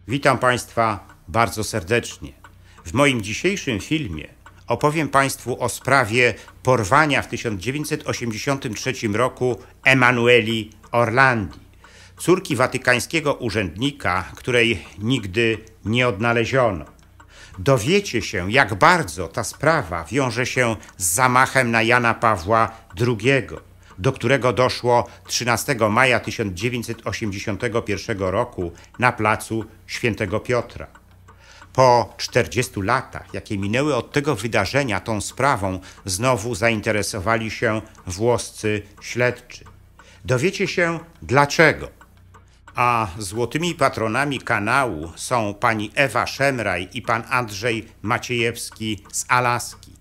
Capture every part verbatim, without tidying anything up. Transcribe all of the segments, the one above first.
Witam Państwa bardzo serdecznie. W moim dzisiejszym filmie opowiem Państwu o sprawie porwania w tysiąc dziewięćset osiemdziesiątym trzecim roku Emanueli Orlandi, córki watykańskiego urzędnika, której nigdy nie odnaleziono. Dowiecie się, jak bardzo ta sprawa wiąże się z zamachem na Jana Pawła drugiego, do którego doszło trzynastego maja tysiąc dziewięćset osiemdziesiątego pierwszego roku na placu Świętego Piotra. Po czterdziestu latach, jakie minęły od tego wydarzenia, tą sprawą znowu zainteresowali się włoscy śledczy. Dowiecie się dlaczego. A złotymi patronami kanału są pani Ewa Szemraj i pan Andrzej Maciejewski z Alaski.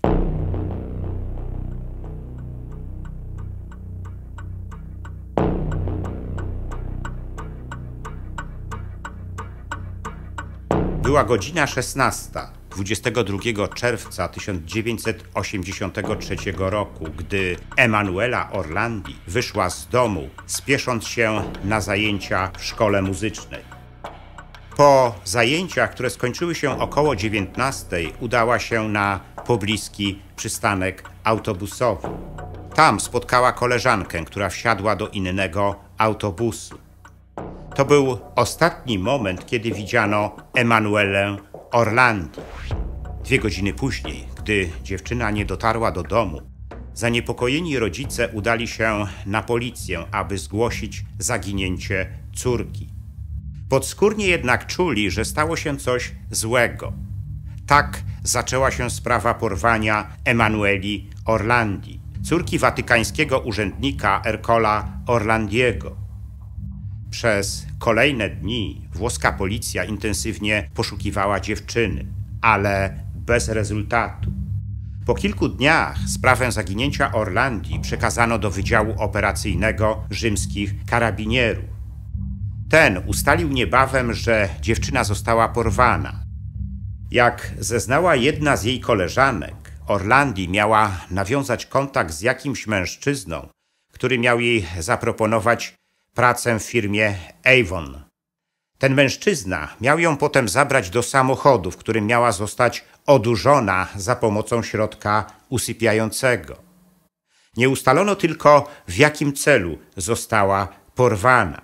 Była godzina szesnasta, dwudziestego drugiego czerwca tysiąc dziewięćset osiemdziesiątego trzeciego roku, gdy Emanuela Orlandi wyszła z domu, spiesząc się na zajęcia w szkole muzycznej. Po zajęciach, które skończyły się około dziewiętnastej, udała się na pobliski przystanek autobusowy. Tam spotkała koleżankę, która wsiadła do innego autobusu. To był ostatni moment, kiedy widziano Emanuelę Orlandi. Dwie godziny później, gdy dziewczyna nie dotarła do domu, zaniepokojeni rodzice udali się na policję, aby zgłosić zaginięcie córki. Podskórnie jednak czuli, że stało się coś złego. Tak zaczęła się sprawa porwania Emanueli Orlandi, córki watykańskiego urzędnika Ercola Orlandiego. Przez kolejne dni włoska policja intensywnie poszukiwała dziewczyny, ale bez rezultatu. Po kilku dniach sprawę zaginięcia Orlandi przekazano do Wydziału Operacyjnego rzymskich karabinierów. Ten ustalił niebawem, że dziewczyna została porwana. Jak zeznała jedna z jej koleżanek, Orlandi miała nawiązać kontakt z jakimś mężczyzną, który miał jej zaproponować pracę w firmie Avon. Ten mężczyzna miał ją potem zabrać do samochodu, w którym miała zostać odurzona za pomocą środka usypiającego. Nie ustalono tylko, w jakim celu została porwana.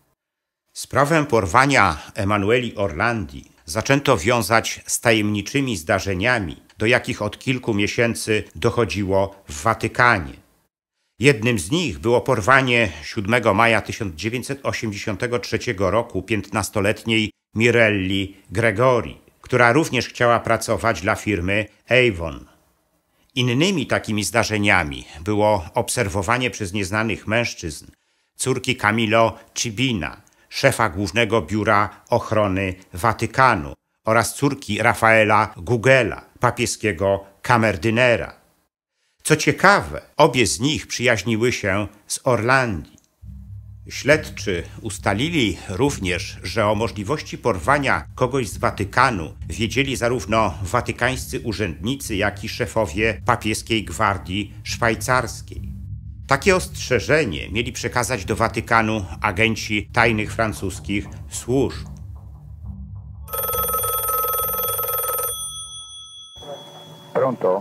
Sprawę porwania Emanueli Orlandi zaczęto wiązać z tajemniczymi zdarzeniami, do jakich od kilku miesięcy dochodziło w Watykanie. Jednym z nich było porwanie siódmego maja tysiąc dziewięćset osiemdziesiątego trzeciego roku piętnastoletniej Mirelli Gregori, która również chciała pracować dla firmy Avon. Innymi takimi zdarzeniami było obserwowanie przez nieznanych mężczyzn córki Camillo Cibina, szefa Głównego Biura Ochrony Watykanu, oraz córki Rafaela Gugela, papieskiego kamerdynera. Co ciekawe, obie z nich przyjaźniły się z Orlandi. Śledczy ustalili również, że o możliwości porwania kogoś z Watykanu wiedzieli zarówno watykańscy urzędnicy, jak i szefowie papieskiej gwardii szwajcarskiej. Takie ostrzeżenie mieli przekazać do Watykanu agenci tajnych francuskich służb. Pronto?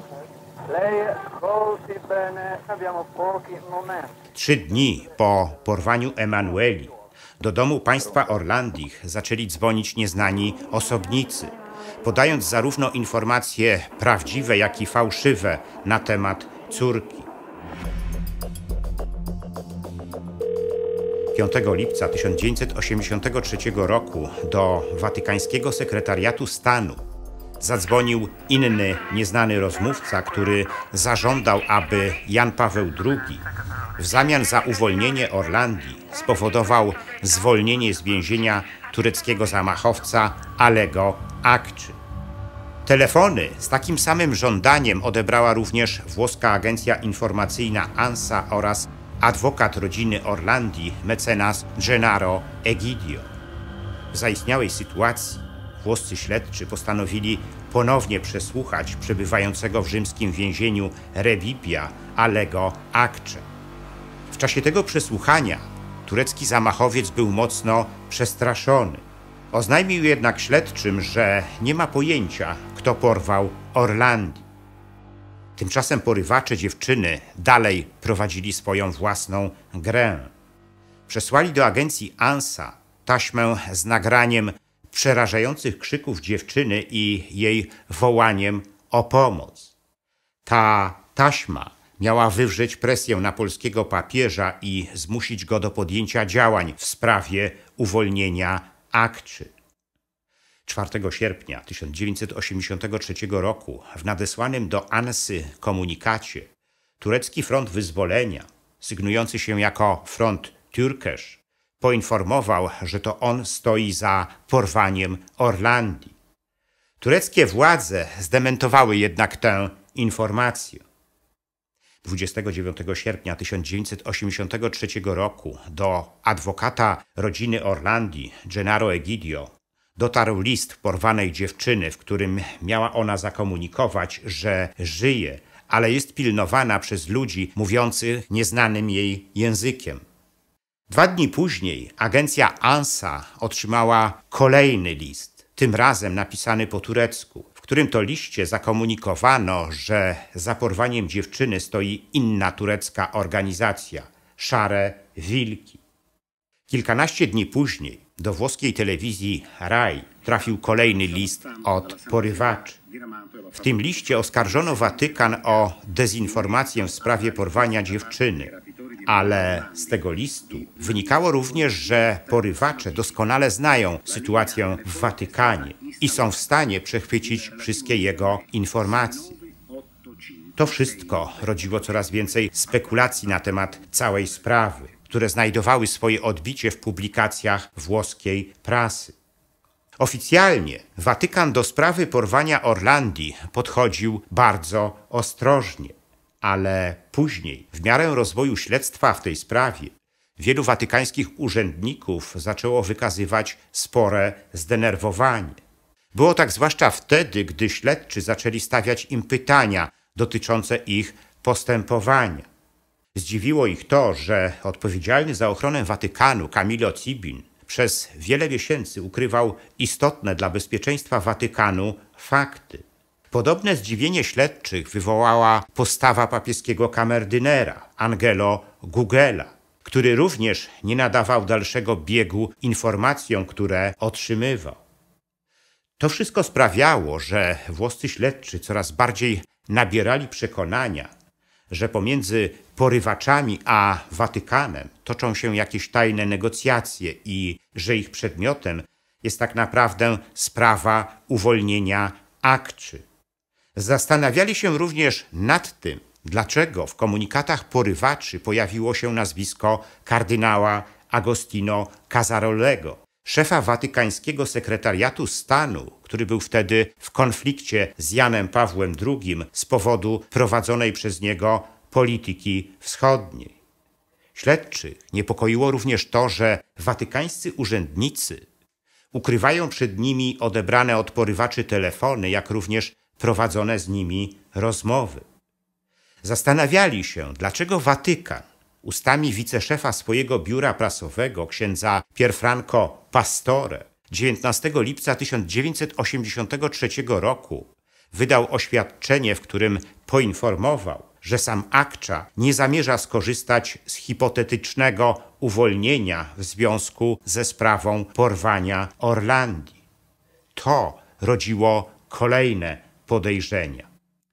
Trzy dni po porwaniu Emanueli do domu państwa Orlandich zaczęli dzwonić nieznani osobnicy, podając zarówno informacje prawdziwe, jak i fałszywe na temat córki. piątego lipca tysiąc dziewięćset osiemdziesiątego trzeciego roku do watykańskiego sekretariatu stanu zadzwonił inny nieznany rozmówca, który zażądał, aby Jan Paweł drugi w zamian za uwolnienie Orlandi spowodował zwolnienie z więzienia tureckiego zamachowca Alego Akczy. Telefony z takim samym żądaniem odebrała również włoska agencja informacyjna ANSA oraz adwokat rodziny Orlandi, mecenas Gennaro Egidio. W zaistniałej sytuacji włoscy śledczy postanowili ponownie przesłuchać przebywającego w rzymskim więzieniu Rebibia Alego Akcze. W czasie tego przesłuchania turecki zamachowiec był mocno przestraszony. Oznajmił jednak śledczym, że nie ma pojęcia, kto porwał Orlandi. Tymczasem porywacze dziewczyny dalej prowadzili swoją własną grę. Przesłali do agencji ANSA taśmę z nagraniem przerażających krzyków dziewczyny i jej wołaniem o pomoc. Ta taśma miała wywrzeć presję na polskiego papieża i zmusić go do podjęcia działań w sprawie uwolnienia Akczy. czwartego sierpnia tysiąc dziewięćset osiemdziesiątego trzeciego roku w nadesłanym do Ansy komunikacie turecki Front Wyzwolenia, sygnujący się jako Front Türkeş, poinformował, że to on stoi za porwaniem Orlandi. Tureckie władze zdementowały jednak tę informację. dwudziestego dziewiątego sierpnia tysiąc dziewięćset osiemdziesiątego trzeciego roku do adwokata rodziny Orlandi, Gennaro Egidio, dotarł list porwanej dziewczyny, w którym miała ona zakomunikować, że żyje, ale jest pilnowana przez ludzi mówiących nieznanym jej językiem. Dwa dni później agencja ANSA otrzymała kolejny list, tym razem napisany po turecku, w którym to liście zakomunikowano, że za porwaniem dziewczyny stoi inna turecka organizacja, Szare Wilki. Kilkanaście dni później do włoskiej telewizji Rai trafił kolejny list od porywaczy. W tym liście oskarżono Watykan o dezinformację w sprawie porwania dziewczyny, ale z tego listu wynikało również, że porywacze doskonale znają sytuację w Watykanie i są w stanie przechwycić wszystkie jego informacje. To wszystko rodziło coraz więcej spekulacji na temat całej sprawy, które znajdowały swoje odbicie w publikacjach włoskiej prasy. Oficjalnie Watykan do sprawy porwania Orlandi podchodził bardzo ostrożnie, ale później, w miarę rozwoju śledztwa w tej sprawie, wielu watykańskich urzędników zaczęło wykazywać spore zdenerwowanie. Było tak zwłaszcza wtedy, gdy śledczy zaczęli stawiać im pytania dotyczące ich postępowania. Zdziwiło ich to, że odpowiedzialny za ochronę Watykanu Camillo Cibin przez wiele miesięcy ukrywał istotne dla bezpieczeństwa Watykanu fakty. Podobne zdziwienie śledczych wywołała postawa papieskiego kamerdynera Angelo Gugela, który również nie nadawał dalszego biegu informacjom, które otrzymywał. To wszystko sprawiało, że włoscy śledczy coraz bardziej nabierali przekonania, że pomiędzy porywaczami a Watykanem toczą się jakieś tajne negocjacje i że ich przedmiotem jest tak naprawdę sprawa uwolnienia Akczy. Zastanawiali się również nad tym, dlaczego w komunikatach porywaczy pojawiło się nazwisko kardynała Agostino Casarolego, szefa watykańskiego sekretariatu stanu, który był wtedy w konflikcie z Janem Pawłem drugim z powodu prowadzonej przez niego polityki wschodniej. Śledczych niepokoiło również to, że watykańscy urzędnicy ukrywają przed nimi odebrane od porywaczy telefony, jak również prowadzone z nimi rozmowy. Zastanawiali się, dlaczego Watykan ustami wiceszefa swojego biura prasowego, księdza Pierfranco Pastore, dziewiętnastego lipca tysiąc dziewięćset osiemdziesiątego trzeciego roku wydał oświadczenie, w którym poinformował, że sam Akcza nie zamierza skorzystać z hipotetycznego uwolnienia w związku ze sprawą porwania Orlandi. To rodziło kolejne podejrzenia.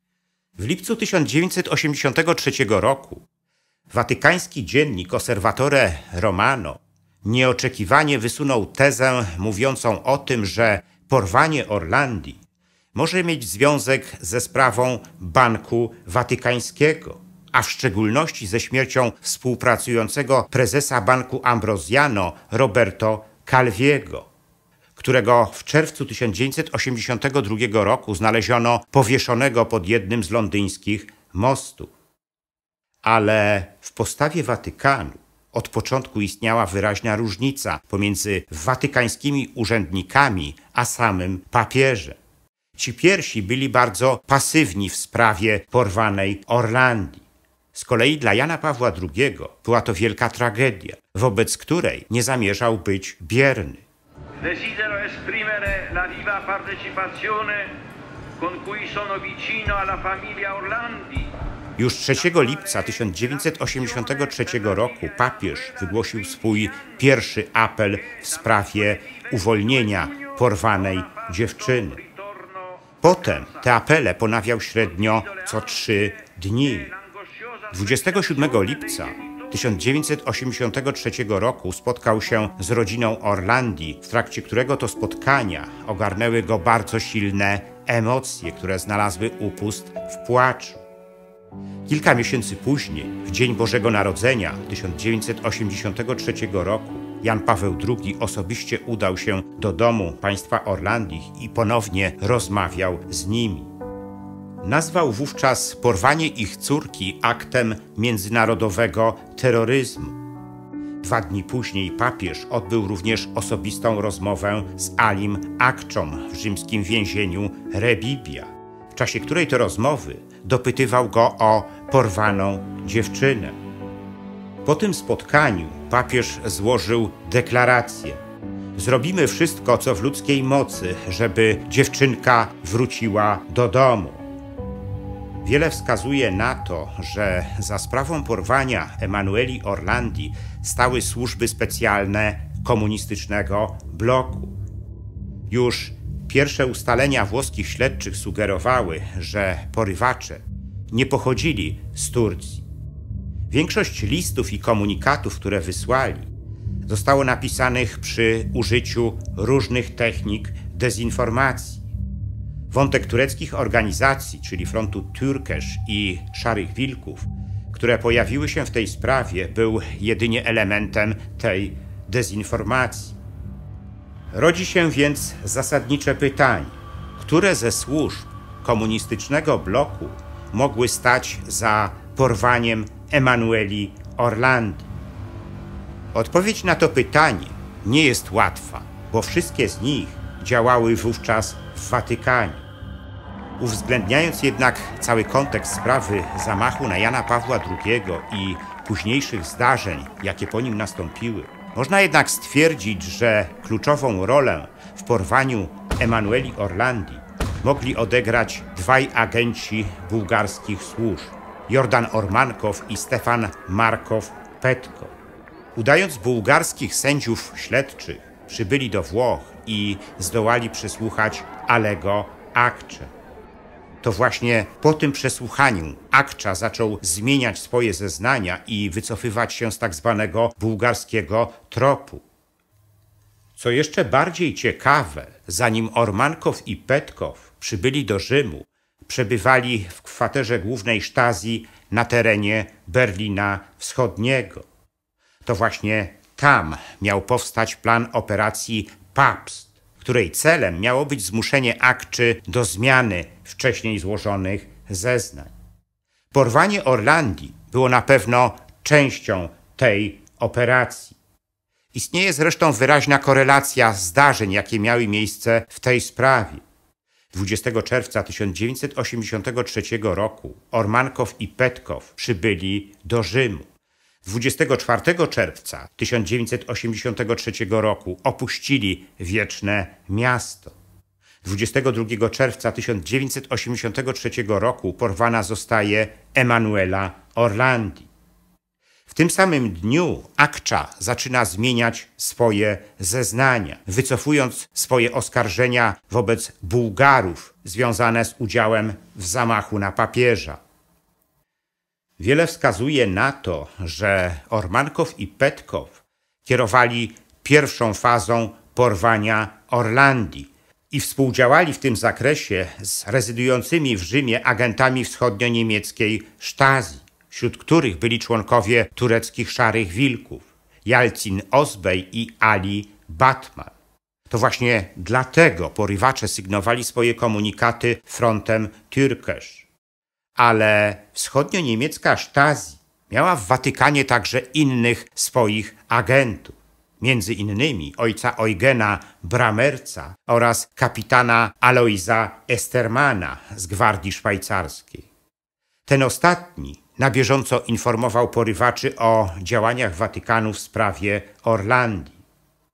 W lipcu tysiąc dziewięćset osiemdziesiątego trzeciego roku watykański dziennik Osservatore Romano nieoczekiwanie wysunął tezę mówiącą o tym, że porwanie Orlandi może mieć związek ze sprawą Banku Watykańskiego, a w szczególności ze śmiercią współpracującego prezesa Banku Ambrosiano Roberto Calviego, którego w czerwcu tysiąc dziewięćset osiemdziesiątego drugiego roku znaleziono powieszonego pod jednym z londyńskich mostów. Ale w postawie Watykanu od początku istniała wyraźna różnica pomiędzy watykańskimi urzędnikami a samym papieżem. Ci pierwsi byli bardzo pasywni w sprawie porwanej Orlandii. Z kolei dla Jana Pawła drugiego była to wielka tragedia, wobec której nie zamierzał być bierny. Desidero esprimere la viva partecipazione con cui sono vicino alla famiglia Orlandi. Już trzeciego lipca tysiąc dziewięćset osiemdziesiątego trzeciego roku papież wygłosił swój pierwszy apel w sprawie uwolnienia porwanej dziewczyny. Potem te apele ponawiał średnio co trzy dni. dwudziestego siódmego lipca tysiąc dziewięćset osiemdziesiątego trzeciego roku spotkał się z rodziną Orlandi, w trakcie którego to spotkania ogarnęły go bardzo silne emocje, które znalazły upust w płaczu. Kilka miesięcy później, w dzień Bożego Narodzenia tysiąc dziewięćset osiemdziesiątego trzeciego roku, Jan Paweł drugi osobiście udał się do domu państwa Orlandich i ponownie rozmawiał z nimi. Nazwał wówczas porwanie ich córki aktem międzynarodowego terroryzmu. Dwa dni później papież odbył również osobistą rozmowę z Alim Akczą w rzymskim więzieniu Rebibbia, w czasie której to rozmowy dopytywał go o porwaną dziewczynę. Po tym spotkaniu papież złożył deklarację: zrobimy wszystko, co w ludzkiej mocy, żeby dziewczynka wróciła do domu. Wiele wskazuje na to, że za sprawą porwania Emanueli Orlandi stały służby specjalne komunistycznego bloku. Już pierwsze ustalenia włoskich śledczych sugerowały, że porywacze nie pochodzili z Turcji. Większość listów i komunikatów, które wysłali, zostało napisanych przy użyciu różnych technik dezinformacji. Wątek tureckich organizacji, czyli frontu Türkeş i Szarych Wilków, które pojawiły się w tej sprawie, był jedynie elementem tej dezinformacji. Rodzi się więc zasadnicze pytanie, które ze służb komunistycznego bloku mogły stać za porwaniem Emanueli Orlandi? Odpowiedź na to pytanie nie jest łatwa, bo wszystkie z nich działały wówczas w Watykanie. Uwzględniając jednak cały kontekst sprawy zamachu na Jana Pawła drugiego i późniejszych zdarzeń, jakie po nim nastąpiły, można jednak stwierdzić, że kluczową rolę w porwaniu Emanueli Orlandi mogli odegrać dwaj agenci bułgarskich służb, Jordan Ormankow i Stefan Markow Petko. Udając bułgarskich sędziów śledczych, przybyli do Włoch i zdołali przesłuchać Alego Akczę. To właśnie po tym przesłuchaniu Akcza zaczął zmieniać swoje zeznania i wycofywać się z tak zwanego bułgarskiego tropu. Co jeszcze bardziej ciekawe, zanim Ormankow i Petkow przybyli do Rzymu, przebywali w kwaterze głównej Stasi na terenie Berlina Wschodniego. To właśnie tam miał powstać plan operacji Papst, której celem miało być zmuszenie Akczy do zmiany wcześniej złożonych zeznań. Porwanie Orlandi było na pewno częścią tej operacji. Istnieje zresztą wyraźna korelacja zdarzeń, jakie miały miejsce w tej sprawie. dwudziestego czerwca tysiąc dziewięćset osiemdziesiątego trzeciego roku Ormankow i Petkow przybyli do Rzymu. dwudziestego czwartego czerwca tysiąc dziewięćset osiemdziesiątego trzeciego roku opuścili Wieczne Miasto. dwudziestego drugiego czerwca tysiąc dziewięćset osiemdziesiątego trzeciego roku porwana zostaje Emanuela Orlandi. W tym samym dniu Akcza zaczyna zmieniać swoje zeznania, wycofując swoje oskarżenia wobec Bułgarów związane z udziałem w zamachu na papieża. Wiele wskazuje na to, że Ormankow i Petkow kierowali pierwszą fazą porwania Orlandi i współdziałali w tym zakresie z rezydującymi w Rzymie agentami wschodnio-niemieckiej Stasi, wśród których byli członkowie tureckich Szarych Wilków, Jalcin Ozbej i Ali Batman. To właśnie dlatego porywacze sygnowali swoje komunikaty frontem Türkeş. Ale wschodnio-niemiecka Stasi miała w Watykanie także innych swoich agentów, między innymi ojca Eugena Bramerca oraz kapitana Alojza Estermana z Gwardii Szwajcarskiej. Ten ostatni na bieżąco informował porywaczy o działaniach Watykanu w sprawie Orlandii.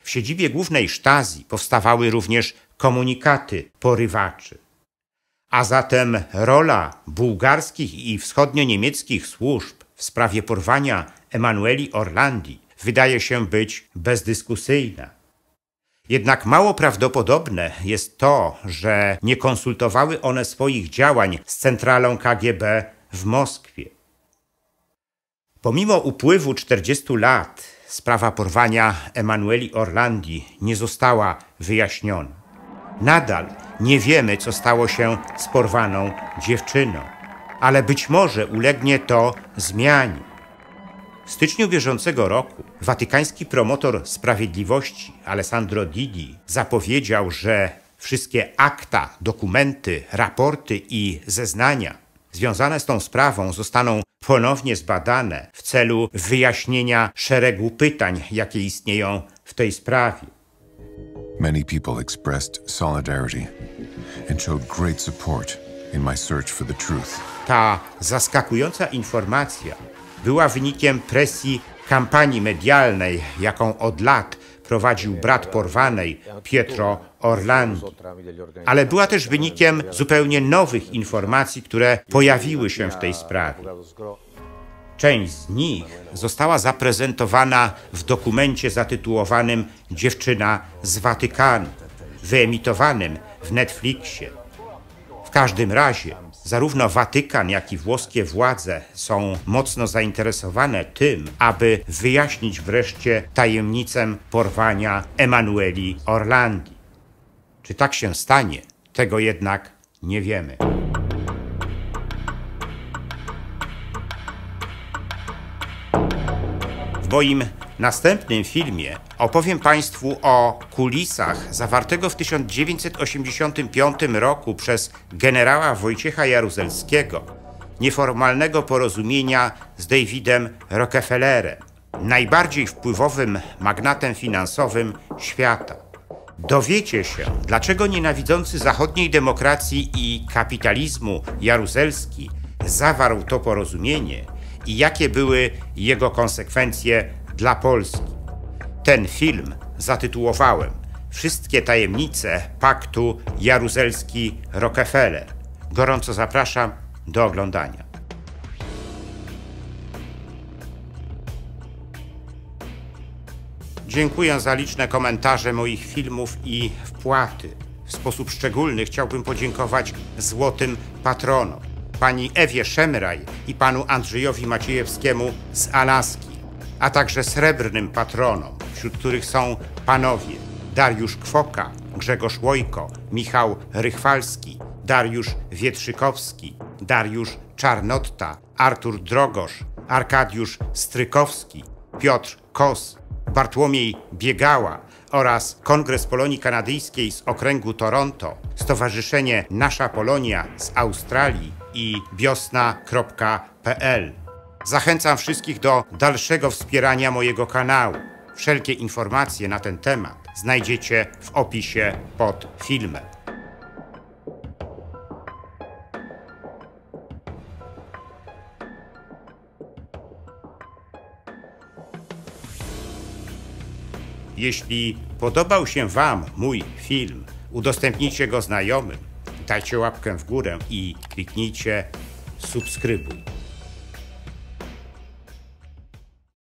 W siedzibie głównej Stasi powstawały również komunikaty porywaczy. A zatem rola bułgarskich i wschodnio-niemieckich służb w sprawie porwania Emanueli Orlandi wydaje się być bezdyskusyjna. Jednak mało prawdopodobne jest to, że nie konsultowały one swoich działań z centralą K G B w Moskwie. Pomimo upływu czterdziestu lat sprawa porwania Emanueli Orlandi nie została wyjaśniona. Nadal nie wiemy, co stało się z porwaną dziewczyną, ale być może ulegnie to zmianie. W styczniu bieżącego roku watykański promotor sprawiedliwości Alessandro Didi zapowiedział, że wszystkie akta, dokumenty, raporty i zeznania związane z tą sprawą zostaną ponownie zbadane w celu wyjaśnienia szeregu pytań, jakie istnieją w tej sprawie. Many people expressed solidarity and showed great support in my search for the truth. Ta zaskakująca informacja była wynikiem presji kampanii medialnej, jaką od lat prowadził brat porwanej, Pietro Orlandi. Ale była też wynikiem zupełnie nowych informacji, które pojawiły się w tej sprawie. Część z nich została zaprezentowana w dokumencie zatytułowanym Dziewczyna z Watykanu, wyemitowanym w Netflixie. W każdym razie zarówno Watykan, jak i włoskie władze są mocno zainteresowane tym, aby wyjaśnić wreszcie tajemnicę porwania Emanueli Orlandi. Czy tak się stanie? Tego jednak nie wiemy. W moim następnym filmie opowiem Państwu o kulisach zawartego w tysiąc dziewięćset osiemdziesiątym piątym roku przez generała Wojciecha Jaruzelskiego nieformalnego porozumienia z Davidem Rockefellerem, najbardziej wpływowym magnatem finansowym świata. Dowiecie się, dlaczego nienawidzący zachodniej demokracji i kapitalizmu Jaruzelski zawarł to porozumienie i jakie były jego konsekwencje dla Polski. Ten film zatytułowałem Wszystkie tajemnice paktu Jaruzelski-Rockefeller. Gorąco zapraszam do oglądania. Dziękuję za liczne komentarze moich filmów i wpłaty. W sposób szczególny chciałbym podziękować złotym patronom, pani Ewie Szemraj i panu Andrzejowi Maciejewskiemu z Alaski, a także srebrnym patronom, wśród których są panowie Dariusz Kwoka, Grzegorz Łojko, Michał Rychwalski, Dariusz Wietrzykowski, Dariusz Czarnotta, Artur Drogosz, Arkadiusz Strykowski, Piotr Kos, Bartłomiej Biegała oraz Kongres Polonii Kanadyjskiej z okręgu Toronto, Stowarzyszenie Nasza Polonia z Australii i biosna kropka p l. Zachęcam wszystkich do dalszego wspierania mojego kanału. Wszelkie informacje na ten temat znajdziecie w opisie pod filmem. Jeśli podobał się Wam mój film, udostępnijcie go znajomym, dajcie łapkę w górę i kliknijcie subskrybuj.